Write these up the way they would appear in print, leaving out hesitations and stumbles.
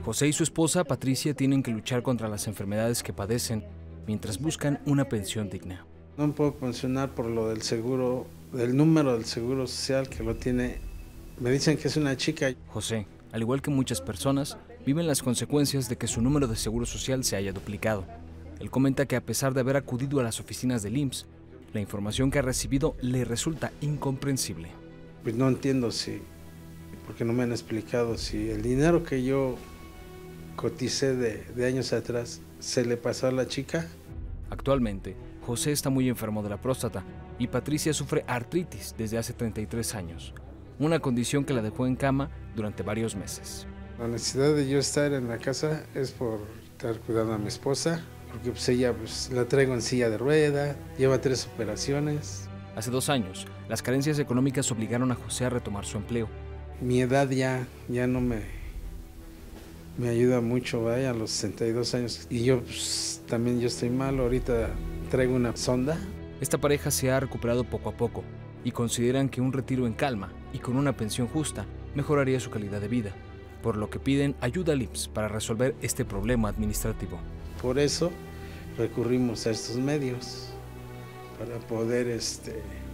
José y su esposa, Patricia, tienen que luchar contra las enfermedades que padecen mientras buscan una pensión digna. No me puedo pensionar por lo del seguro, del número del seguro social que lo tiene. Me dicen que es una chica. José, al igual que muchas personas, viven las consecuencias de que su número de seguro social se haya duplicado. Él comenta que a pesar de haber acudido a las oficinas del IMSS, la información que ha recibido le resulta incomprensible. Pues no entiendo porque no me han explicado si el dinero que yo coticé de años atrás se le pasó a la chica. Actualmente, José está muy enfermo de la próstata y Patricia sufre artritis desde hace 33 años, una condición que la dejó en cama durante varios meses. La necesidad de yo estar en la casa es por estar cuidando a mi esposa, porque pues ella la traigo en silla de rueda, lleva 3 operaciones. Hace 2 años, las carencias económicas obligaron a José a retomar su empleo. Mi edad ya no me ayuda mucho, vaya, a los 62 años. Y yo también yo estoy mal, ahorita traigo una sonda. Esta pareja se ha recuperado poco a poco y consideran que un retiro en calma y con una pensión justa mejoraría su calidad de vida, por lo que piden ayuda al IMSS para resolver este problema administrativo. Por eso recurrimos a estos medios, para poder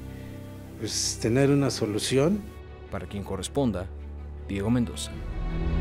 tener una solución. Para quien corresponda, Diego Mendoza.